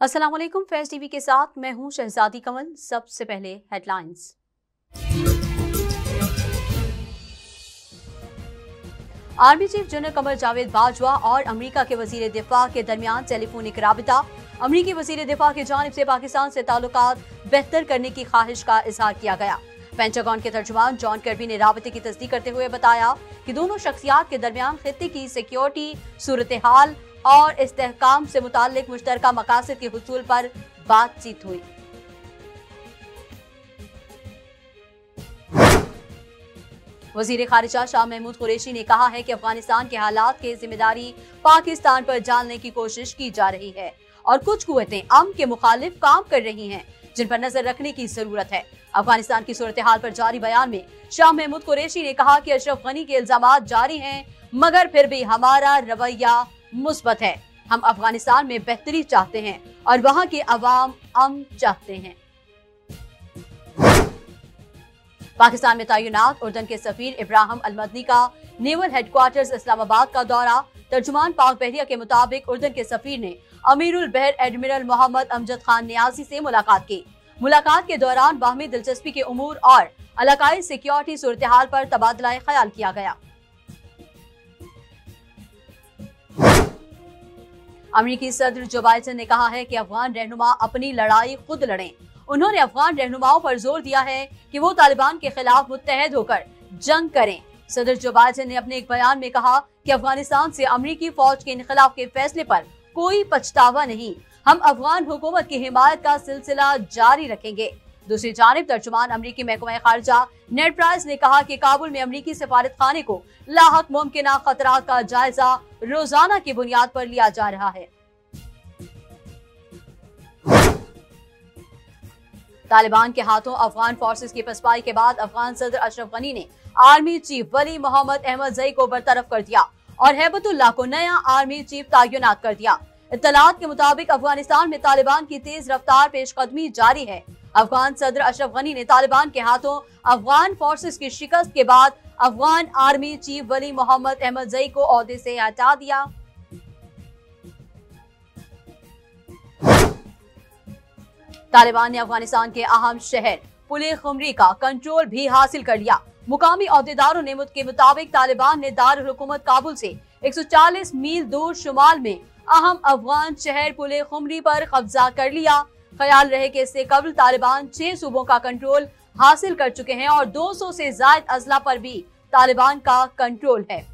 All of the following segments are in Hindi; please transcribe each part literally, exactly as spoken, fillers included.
अस्सलाम वालेकुम, फैज टीवी के साथ मैं हूं शहजादी कमल। सबसे पहले headlines. Army chief general Qamar Javed Bajwa और अमेरिका के वजीर दिफा के दरमियान टेलीफोनिक राबिता। अमेरिकी वजीर दिफा की जानिब से पाकिस्तान से ताल्लुकात बेहतर करने की ख्वाहिश का इजहार किया गया। पेंटागन के तर्जुमान जॉन कर्बी ने राबिते की तस्दीक करते हुए बताया कि दोनों शख्सियात के दरमियान खित्ते की सिक्योरिटी सूरत हाल और इस्तेहकाम से मुताल्लिक मुश्तरका मकासद के हुसूल पर बातचीत हुई। वजीर खारिजा शाह महमूद कुरैशी ने कहा है कि अफगानिस्तान के हालात की जिम्मेदारी पाकिस्तान पर डालने की कोशिश की जा रही है और कुछ कुव्वतें अमन के मुखालिफ काम कर रही हैं, जिन पर नजर रखने की जरूरत है। अफगानिस्तान की सूरत हाल पर जारी बयान में शाह महमूद कुरैशी ने कहा कि अशरफ गनी के इल्जामात जारी हैं, मगर फिर भी हमारा रवैया मुस्बत है। हम अफगानिस्तान में बेहतरी चाहते हैं और वहां के अवाम अमन चाहते हैं। पाकिस्तान में तैनात उर्दन के सफीर इब्राहिम अलमदनी का नेवल हेडक्वार्टर्स इस्लामाबाद का दौरा। तर्जुमान पाक बहरिया के मुताबिक उर्दन के सफीर ने अमीरुल बहर एडमिरल मोहम्मद अमजद खान नियाजी से मुलाकात की। मुलाकात के दौरान बाहमी दिलचस्पी के उमूर और इलाकाई सिक्योरिटी सूरत हाल पर तबादला ख्याल किया गया। अमेरिकी सदर जो बाइडेन ने कहा है कि अफगान रहनुमा अपनी लड़ाई खुद लड़ें। उन्होंने अफगान रहनुमाओं पर जोर दिया है कि वो तालिबान के खिलाफ मुत्तहद होकर जंग करें। सदर जो बाइडेन ने अपने एक बयान में कहा कि अफगानिस्तान से अमेरिकी फौज के इनखिलाफ के फैसले पर कोई पछतावा नहीं। हम अफगान हुकूमत की हिमायत का सिलसिला जारी रखेंगे। दूसरी जानिब तर्जुमान अमरीकी महकमा खारजा नेड प्राइस ने कहा कि काबुल में अमरीकी सफारत खाने को लाहक मुमकिन खतरात का जायजा रोजाना की बुनियाद पर लिया जा रहा है। तालिबान के हाथों अफगान फोर्सेस की पसपाई के बाद अफगान सदर अशरफ गनी ने army chief Wali Mohammad Ahmadzai को बरतरफ कर दिया और हैबतुल्लाह को नया आर्मी चीफ तैनात कर दिया। इत्तलात के मुताबिक अफगानिस्तान में तालिबान की तेज रफ्तार पेशकदमी जारी है। अफगान सदर अशरफ गनी ने तालिबान के हाथों अफगान फोर्सेस की शिकस्त के बाद Afghan army chief Wali Mohammad Ahmadzai को ओहदे से हटा दिया। तालिबान ने अफगानिस्तान के अहम शहर पुले खुमरी का कंट्रोल भी हासिल कर लिया। मुकामी अहदेदारों ने के मुताबिक तालिबान ने दारुल हुकूमत काबुल से एक सौ चालीस मील दूर शुमाल में अहम अफगान शहर पुले खुमरी पर कब्जा कर लिया। ख्याल रहे कि इससे कबल तालिबान छह सूबों का कंट्रोल हासिल कर चुके हैं और दो सौ से ज्यादा अजला पर भी तालिबान का कंट्रोल है।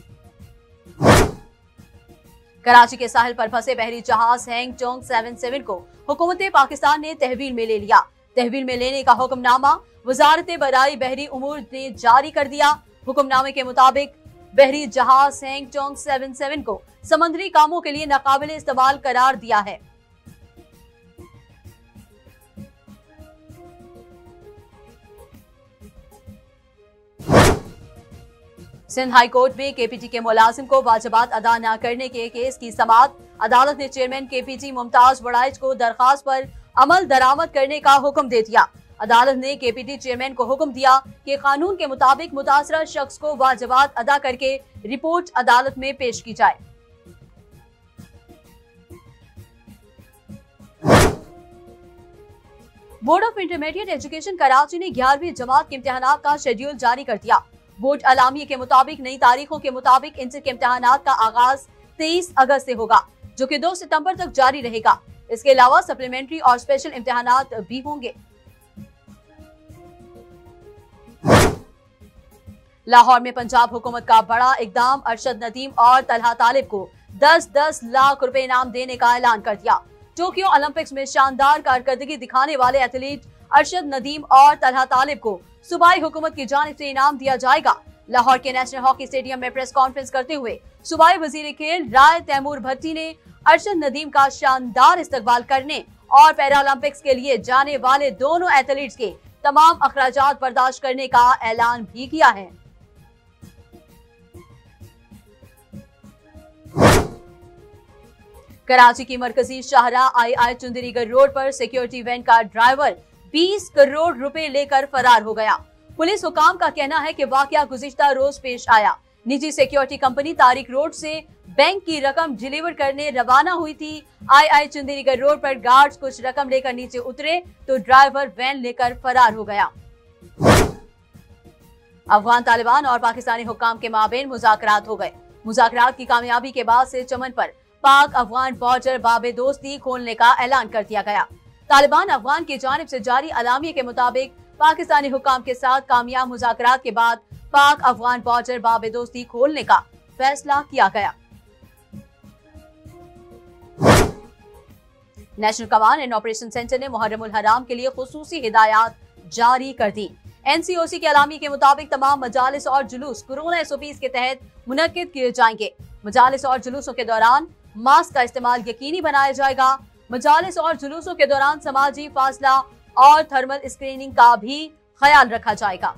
कराची के साहिल पर फंसे बहरी जहाज हैंग चोंग सेवन सेवन को हुकूमत पाकिस्तान ने तहवील में ले लिया। तहवील में लेने का हुक्मनामा वजारत बराई बहरी उमूर ने जारी कर दिया। हुक्मनामे के मुताबिक बहरी जहाज हैंग चोंग सेवन सेवन को समुद्री कामों के लिए नाकाबिल इस्तेमाल करार दिया है। सिंध हाई कोर्ट में केपीटी के मुलाजिम को वाजिबात अदा न करने के केस की समाअत। अदालत ने चेयरमैन केपीटी मुमताज बड़ाइच को दरखास्त पर अमल दरामद करने का हुक्म दे दिया। अदालत ने केपीटी चेयरमैन को हुक्म दिया कि कानून के मुताबिक मुतासरा शख्स को वाजिबात अदा करके रिपोर्ट अदालत में पेश की जाए। Board of intermediate education Karachi ने ग्यारहवीं जमात के इम्तिहानात का शेड्यूल जारी कर दिया। बोर्ड अलामिया के मुताबिक नई तारीखों के मुताबिक इंटर के इम्तिहानात का आगाज तेईस अगस्त से होगा, जो कि दो सितंबर तक जारी रहेगा। इसके अलावा सप्लीमेंट्री और स्पेशल इम्तिहानात भी होंगे। लाहौर में पंजाब हुकूमत का बड़ा इकदाम। अरशद नदीम और तलहा तालिब को दस दस लाख रुपए इनाम देने का ऐलान कर दिया। टोक्यो ओलंपिक्स में शानदार कारकर्दगी दिखाने वाले एथलीट अरशद नदीम और तलहा तालिब को सूबाई हुकूमत की जानिब से इनाम दिया जाएगा। लाहौर के नेशनल हॉकी स्टेडियम में प्रेस कॉन्फ्रेंस करते हुए सूबाई वजीर खेल राय तैमूर भट्टी ने अरशद नदीम का शानदार इस्तकबाल करने और पैरालंपिक्स के लिए जाने वाले दोनों एथलीट्स के तमाम अखराजात बर्दाश्त करने का ऐलान भी किया है। कराची की मरकजी शाहराह आई आई चुंदरीगढ़ रोड पर सिक्योरिटी वैन का ड्राइवर बीस करोड़ रुपए लेकर फरार हो गया। पुलिस हुकाम का कहना है कि वाकया गुज़िश्ता रोज पेश आया। निजी सिक्योरिटी कंपनी तारिक रोड से बैंक की रकम डिलीवर करने रवाना हुई थी। आई आई चंदेरीगढ़ रोड पर गार्ड्स कुछ रकम लेकर नीचे उतरे तो ड्राइवर वैन लेकर फरार हो गया। अफगान तालिबान और पाकिस्तानी हुक्काम के माबेन मुज़ाकरात हो गए। मुज़ाकरात की कामयाबी के बाद से चमन पर पाक अफगान बॉर्डर बाबे दोस्ती खोलने का ऐलान कर दिया गया। तालिबान अफगान की जानिब से जारी अलामिये के मुताबिक पाकिस्तानी हुक्काम के साथ कामयाब मुज़ाकरात के बाद पाक अफगान बॉर्डर बाबे दोस्ती खोलने का फैसला किया गया। National command and operation centre ने मुहर्रमुल हराम के लिए खुसूसी हिदायत जारी कर दी। एन सी ओ सी के अलामी के मुताबिक तमाम मजालिस और जुलूस कोरोना एस ओ पीज़ के तहत मुनक्किद किए जाएंगे। मजालिस और जुलूसों के दौरान मास्क का इस्तेमाल यकीनी बनाया जाएगा। मजालिस और जुलूसों के दौरान समाजी फासला और थर्मल स्क्रीनिंग का भी ख्याल रखा जाएगा।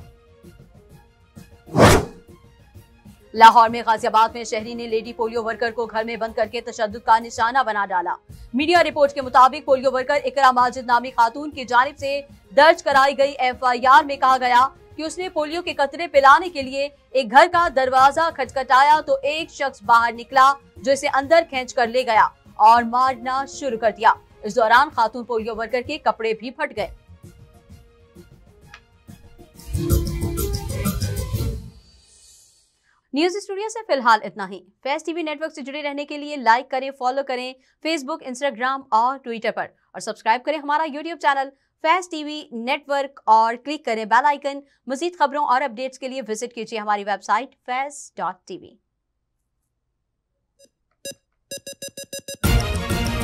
लाहौर में गाजियाबाद में शहरी ने लेडी पोलियो वर्कर को घर में बंद करके तशद्दुद का निशाना बना डाला। मीडिया रिपोर्ट के मुताबिक पोलियो वर्कर इकरा माजिद नामी खातून की जानिब से दर्ज कराई गई एफ आई आर में कहा गया कि उसने पोलियो के कतरे पिलाने के लिए एक घर का दरवाजा खटखटाया तो एक शख्स बाहर निकला जो इसे अंदर खींच कर ले गया और मारना शुरू कर दिया। इस दौरान खातून पोलियो वर्कर के कपड़े भी फट गए। न्यूज स्टूडियो से फिलहाल इतना ही। फैज टीवी नेटवर्क से जुड़े रहने के लिए लाइक करें, फॉलो करें फेसबुक, इंस्टाग्राम और ट्विटर पर, और सब्सक्राइब करें हमारा YouTube channel Faiz TV network और क्लिक करें बेल आइकन। मजीद खबरों और अपडेट्स के लिए विजिट कीजिए हमारी वेबसाइट फैज डॉट टीवी।